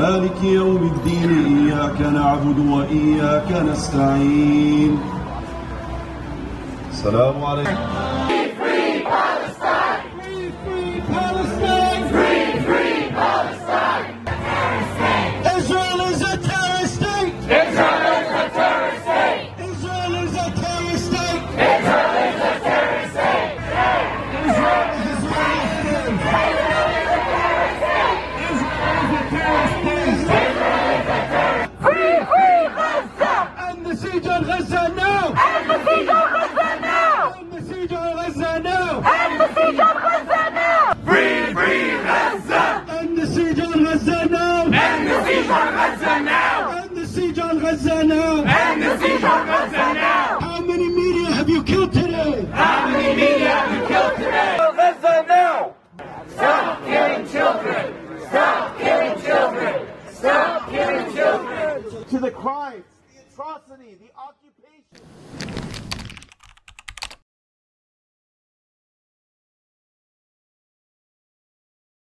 مالك يوم الدين إياك نعبد وإياك نستعين. السلام عليكم. Gaza now! End the siege on Gaza now! End the siege on Gaza now! End the siege on Gaza now! Free, free Gaza! End the siege on Gaza now! End the siege on Gaza now! End the siege on Gaza now! End the siege on Gaza now! How many media have you killed today? How many media have you killed today? Gaza now! Stop killing children! Stop killing children! Stop killing children! To the crimes, the atrocity, the occupation.